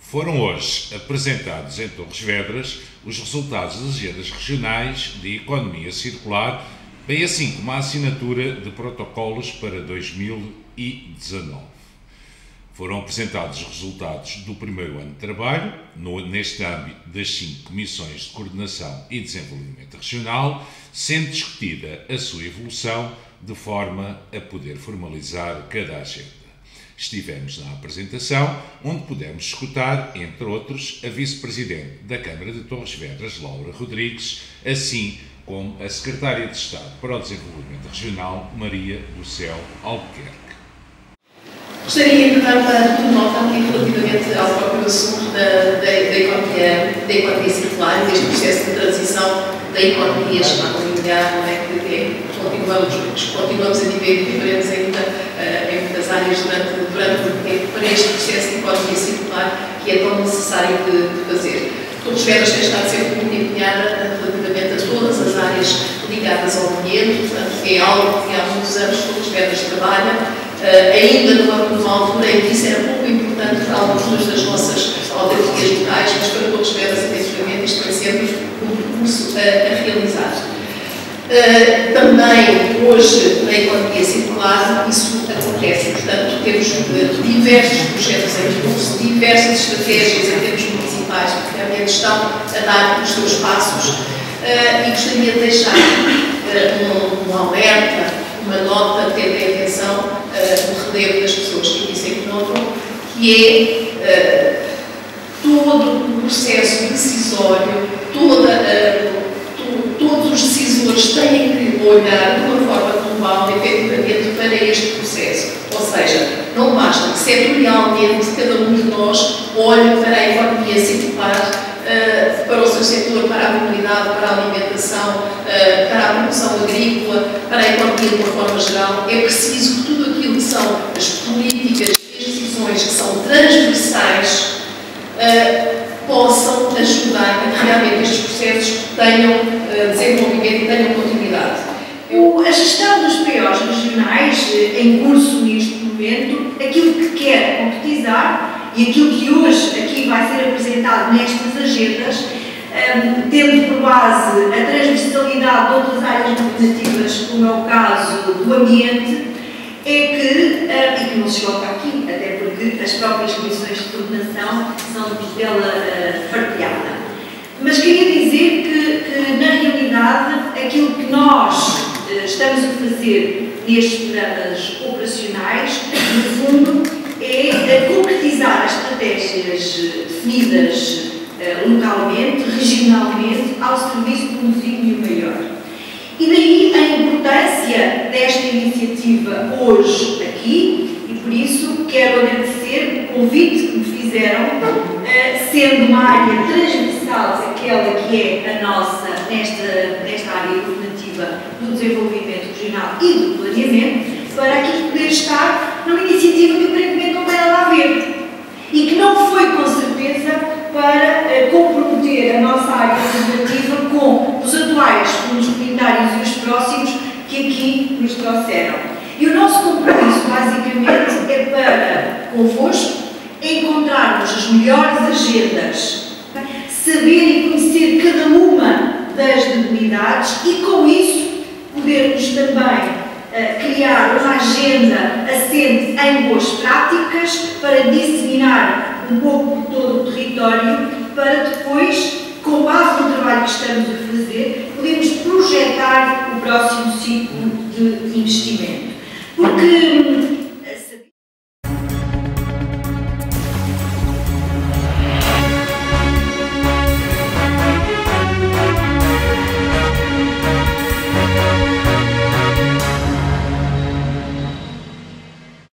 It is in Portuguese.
Foram hoje apresentados em Torres Vedras os resultados das agendas regionais de economia circular, bem assim como a assinatura de protocolos para 2019. Foram apresentados os resultados do primeiro ano de trabalho, neste âmbito das 5 comissões de coordenação e desenvolvimento regional, sendo discutida a sua evolução de forma a poder formalizar cada agenda. Estivemos na apresentação, onde pudemos escutar, entre outros, a Vice-Presidente da Câmara de Torres Vedras, Laura Rodrigues, assim como a Secretária de Estado para o Desenvolvimento Regional, Maria do Céu Albuquerque. Gostaria de dar uma nota aqui relativamente ao próprio assunto da economia circular, deste processo de transição da economia chamada linear, não é? Continuamos a viver diferentes ainda em muitas áreas durante o tempo para este processo de economia circular que é tão necessário de fazer. Torres Vedras tem estado sempre muito empenhada relativamente a todas as áreas ligadas ao ambiente, portanto, é algo que há muitos anos Torres Vedras trabalha. Ainda numa altura em que isso era pouco importante para algumas das nossas autarquias locais, mas para Torres Vedras, efetivamente, isto foi sempre um percurso a realizar. Também, hoje, na economia circular, isso acontece. Portanto, temos diversos projetos em curso, diversas estratégias em termos municipais que realmente estão a dar os seus passos. E gostaria de deixar um alerta, uma nota, tendo em atenção o relevo das pessoas que aqui se encontram, que é todo o processo decisório, todos os decisores têm que olhar de uma forma global, efetivamente, para este processo. Ou seja, não basta que setorialmente cada um de nós olhe para a economia circular, para o seu setor, para a mobilidade, para a alimentação, para a produção agrícola, para a economia de uma forma geral. É preciso que tudo aquilo que são as políticas e as decisões que são transversais possam ajudar a que realmente estes processos tenham desenvolvimento e tenham continuidade. A gestão dos POs regionais, em curso neste momento, aquilo que quer concretizar e aquilo que hoje aqui vai ser apresentado nestas agendas, tendo por base a transversalidade de outras áreas governativas, como é o caso do ambiente, é que, e que não se coloca aqui, até porque as próprias comissões de coordenação são dela partilhada. Mas queria dizer que, na realidade, aquilo que nós estamos a fazer nestes programas operacionais, no fundo, é concretizar as estratégias definidas localmente, regionalmente, ao serviço de um desígnio maior. E daí a importância desta iniciativa hoje aqui, e por isso quero agradecer o convite que me fizeram, sendo uma área transversal, aquela que é a nossa, nesta área governativa do desenvolvimento regional e do planeamento, para aqui poder estar numa iniciativa que aparentemente não tem nada a ver e que não foi com certeza para comprometer a nossa área governativa com os atuais fundos comunitários e os próximos que aqui nos trouxeram. E o nosso compromisso, basicamente, é para, convosco, encontrarmos as melhores agendas, saber e conhecer cada uma das debilidades e, com isso, podermos também criar uma agenda assente em boas práticas para disseminar um pouco por todo o território, para depois, com base no trabalho que estamos a fazer, podermos projetar o próximo ciclo de investimento. Porque